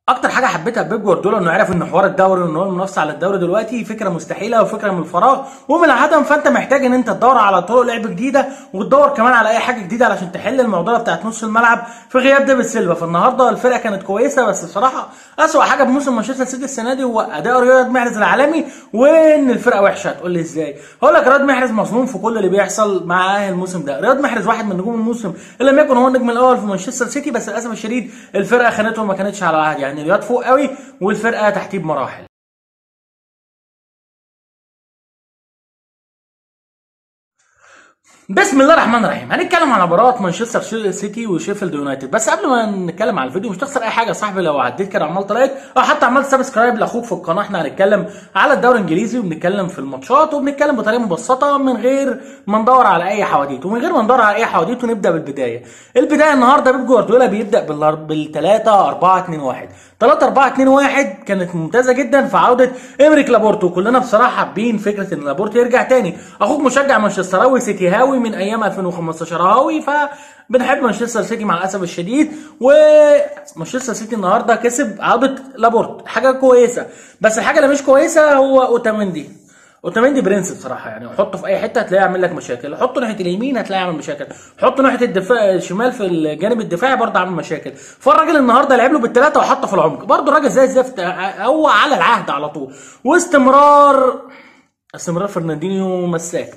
اكتر حاجه حبيتها بيب جوارديولا انه عرف ان حوار الدوري وان هو المنافسه على الدوري دلوقتي فكره مستحيله وفكره من الفراغ ومن العدم، فانت محتاج ان انت تدور على طرق لعب جديده وتدور كمان على اي حاجه جديده علشان تحل المعضله بتاعت نص الملعب في غياب ديفيد سيلفا. فالنهارده الفرقه كانت كويسه، بس بصراحه اسوأ حاجه بموسم مانشستر سيتي السنه دي هو اداء رياض محرز العالمي، وان الفرقه وحشه. هتقول لي ازاي؟ هقول لك رياض محرز مظلوم في كل اللي بيحصل معاه الموسم ده. رياض محرز واحد من نجوم الموسم ان لم يكن هو النجم الاول في مانشستر سيتي، بس للاسف الشديد الفرقه خانته وما كانتش على عهد. يعني رياض فوق قوي والفرقه تحتيه بمراحل. بسم الله الرحمن الرحيم. هنتكلم عن مباراه مانشستر سيتي وشيفيلد يونايتد، بس قبل ما نتكلم على الفيديو مش تخسر اي حاجه يا صاحبي لو عديت كده عملت لايك او حتى عملت سبسكرايب لاخوك في القناه. احنا هنتكلم على الدوري الانجليزي وبنتكلم في الماتشات وبنتكلم بطريقه مبسطه من غير ما ندور على اي حواديت، ومن غير ما ندور على اي حواديت ونبدا بالبدايه. البدايه النهارده بيب جوارديولا بيبدا بال 3 4 2 1. 3 4 2 1 كانت ممتازه جدا في عوده إمريك لابورت، وكلنا بصراحه حابين فكره ان لابورت يرجع تاني. اخوك مشجع مانشستراوي سيتي هاوي من ايام 2015 هاوي، فبنحب مانشستر سيتي مع الاسف الشديد. ومانشستر سيتي النهارده كسب عوده لابورت، حاجه كويسه. بس الحاجه اللي مش كويسه هو اوتاميندي برنس بصراحه. يعني حطه في اي حته هتلاقيه يعمل لك مشاكل، حطه ناحيه اليمين هتلاقيه يعمل مشاكل، حطه ناحيه الدفاع الشمال في الجانب الدفاعي برضه عامل مشاكل. فالراجل النهارده لعب له بالثلاثه وحطه في العمق، برضه الراجل زي الزفت، هو على العهد على طول. استمرار فرناندينيو مساك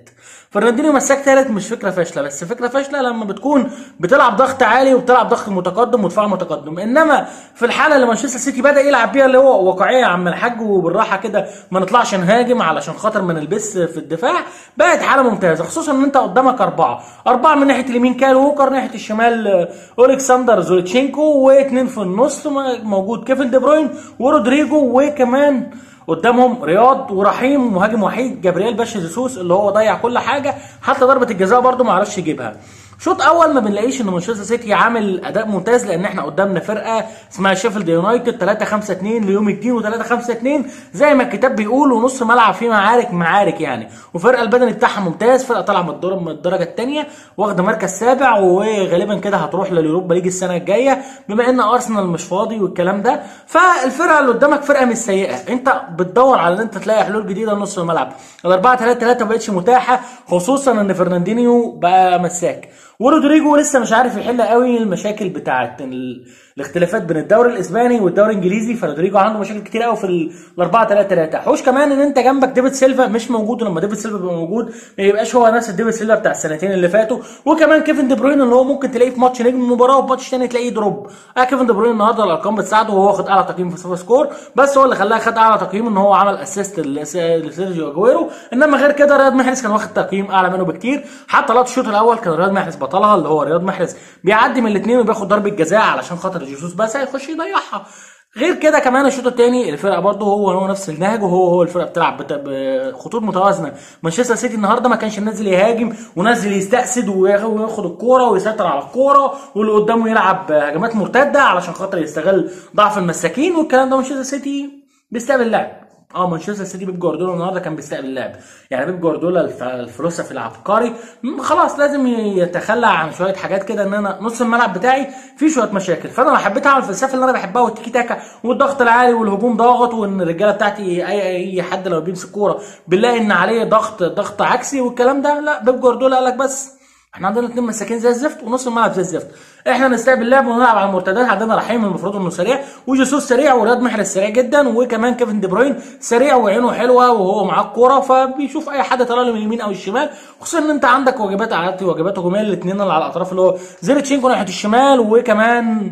ثالث مش فكره فاشله، بس فكره فاشله لما بتكون بتلعب ضغط عالي وبتلعب ضغط متقدم ودفاع متقدم. انما في الحاله اللي مانشستر سيتي بدا يلعب بيها اللي هو واقعيه يا عم الحاج وبالراحه كده، ما نطلعش نهاجم علشان خاطر ما نلبس في الدفاع، بقت حاله ممتازه. خصوصا ان انت قدامك اربعه من ناحيه اليمين كايل ووكر، ناحيه الشمال اولكسندر زولتشينكو، واثنين في النص موجود كيفن دي بروين ورودريجو، وكمان قدامهم رياض ورحيم مهاجم وحيد جابرييل باشا جيسوس اللي هو ضيع كل حاجه، حتى ضربه الجزاء برده ما عرفش يجيبها. شوط اول ما بنلاقيش ان مانشستر سيتي عامل اداء ممتاز، لان احنا قدامنا فرقه اسمها شيفيلد يونايتد 3-5-2 ليوم الدين و3-5-2 زي ما الكتاب بيقول، ونص ملعب فيه معارك يعني. وفرقه البدني بتاعها ممتاز، فرقه طالعه من الدرجه الثانيه واخده مركز سابع، وغالبا كده هتروح لليوروبا ليج السنه الجايه بما ان ارسنال مش فاضي والكلام ده. فالفرقه اللي قدامك فرقه مش سيئه، انت بتدور على ان انت تلاقي حلول جديده لنص الملعب. ال4-3-3 ما بقتش متاحه، خصوصا ان فرناندينيو بقى مساك، ورودريجو لسه مش عارف يحل قوي المشاكل بتاعه الاختلافات بين الدوري الاسباني والدوري الانجليزي. فرودريجو عنده مشاكل كتير قوي في ال4-3-3. حوش كمان ان انت جنبك ديفيد سيلفا مش موجود، ولما ديفيد سيلفا بيبقى موجود ما يبقاش هو نفس الديفيد سيلفا بتاع السنتين اللي فاتوا. وكمان كيفن دي بروين اللي هو ممكن تلاقيه في ماتش نجم المباراه وفي ماتش ثاني تلاقيه دروب. كيفن دي بروين النهارده الارقام بتساعده وهو واخد اعلى تقييم في سوبر سكور، بس هو اللي خلاه خد اعلى تقييم ان هو عمل اسيست لسيرجيو اجويرو. انما غير كده رياض محرز كان واخد تقييم اعلى منه بكتير. حتى لقطه الشوط الاول كان رياض محرز بطلها، اللي هو رياض محرز بيعدي من الاثنين وبياخد ضربه جزاء علشان خاطر جيسوس بس هيخش يضيعها. غير كده كمان الشوط الثاني الفرقه برضه هو نفس النهج، وهو الفرقه بتلعب بخطوط متوازنه. مانشستر سيتي النهارده ما كانش نازل يهاجم ونازل يستأسد وياخد الكوره ويسيطر على الكوره واللي قدامه يلعب هجمات مرتده علشان خاطر يستغل ضعف المساكين والكلام ده. مانشستر سيتي بيستقبل لعب. مانشستر سيتي بيب جوارديولا النهارده كان بيستقبل اللعب. يعني بيب جوارديولا الفلسفي العبقري خلاص لازم يتخلى عن شويه حاجات كده، ان انا نص الملعب بتاعي فيه شويه مشاكل، فانا لو حبيت اعمل الفلسفه اللي انا بحبها والتيكي تاكا والضغط العالي والهجوم ضاغط، وان الرجاله بتاعتي اي حد لو بيمسك كوره بنلاقي ان عليه ضغط عكسي والكلام ده، لا بيب جوارديولا قال لك بس احنا عندنا اثنين مساكين زي الزفت ونص الملعب زي الزفت، احنا نستقبل اللعب ونلعب على المرتدات. عندنا رحيم المفروض انه سريع، وجيسوس سريع، ورياض محرز سريع جدا، وكمان كيفن دي بروين سريع وعينه حلوه وهو معاه الكوره، فبيشوف اي حد طالع له من اليمين او الشمال. خصوصا ان انت عندك واجبات هجوميه الاثنين اللي على الاطراف اللي هو زيلتشينكو ناحيه الشمال وكمان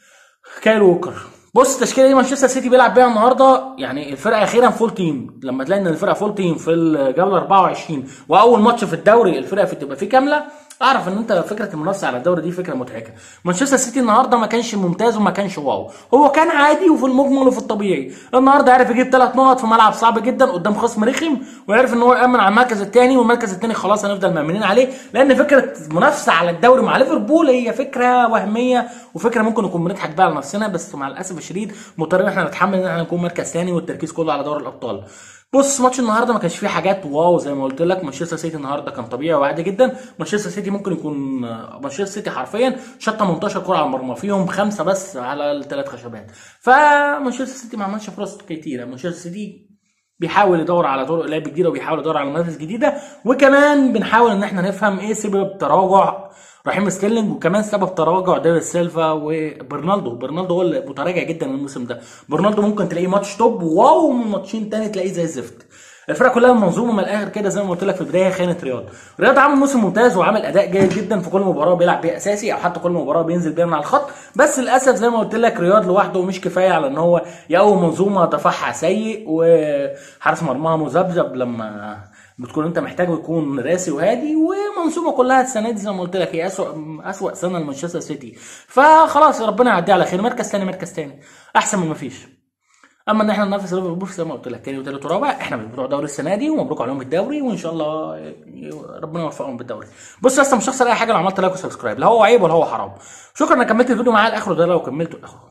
كايل ووكر. بص التشكيله دي مانشستر سيتي بيلعب بيها النهارده، يعني الفرقه اخيرا فول تيم. لما تلاقي ان الفرقه فول تيم في الجوله 24 واول ماتش في الدوري الفرقه تبقى فيه كامله، اعرف ان انت فكره المنافسه على الدوري دي فكره مضحكه. مانشستر سيتي النهارده ما كانش ممتاز وما كانش واو، هو كان عادي وفي المجمل وفي الطبيعي. النهارده عرف يجيب 3 نقط في ملعب صعب جدا قدام خصم رخم، وعرف ان هو يامن على المركز الثاني، والمركز الثاني خلاص هنفضل مأمنين عليه، لان فكره المنافسه على الدوري مع ليفربول هي فكره وهميه وفكره ممكن نكون بنضحك بيها على نفسنا، بس مع الاسف الشديد مضطرين احنا نتحمل ان احنا نكون مركز ثاني والتركيز كله على دوري الابطال. بص، ماتش النهارده ما كانش فيه حاجات واو زي ما قلت لك. مانشستر سيتي النهارده كان طبيعي وعادي جدا. مانشستر سيتي ممكن يكون مانشستر سيتي حرفيا شاط 18 كره على المرمى، فيهم 5 بس على الثلاث خشبات. فمانشستر سيتي ما عملش فرص كتيره. مانشستر سيتي بيحاول يدور على طرق لعب جديده وبيحاول يدور على منافس جديده، وكمان بنحاول ان احنا نفهم ايه سبب تراجع رحيم ستيرلينج، وكمان سبب تراجع ديفيد سيلفا وبرنالدو. برنالدو هو اللي متراجع جدا الموسم ده. برنالدو ممكن تلاقيه ماتش توب واو، من ماتشين تاني تلاقيه زي الزفت. الفرقه كلها منظومه من الاخر كده، زي ما قلت لك في البدايه خانت رياض عامل موسم ممتاز وعامل اداء جيد جدا في كل مباراه بيلعب بيها اساسي، او حتى كل مباراه بينزل بيها من على الخط. بس للاسف زي ما قلت لك رياض لوحده مش كفايه على ان هو يقوم منظومه دفاعها سيء وحارس مرماها مذبذب لما بتكون انت محتاج يكون راسي وهادي. ومنظومه كلها السنه دي زي ما قلت لك هي اسوأ سنه لمانشستر سيتي. فخلاص ربنا يعديها على خير، مركز تاني احسن من ما فيش. اما ان احنا ننافس ليفربول زي ما قلت لك تاني وتالت ورابع، احنا بنروح دوري السنه دي ومبروك عليهم بالدوري، وان شاء الله ربنا يوفقهم بالدوري. بص يا اسطى، مش هخسر اي حاجه لو عملت لايك وسبسكرايب، لا هو عيب ولا هو حرام. شكرا انك كملت الفيديو معايا لاخره، ده لو كملته لاخره.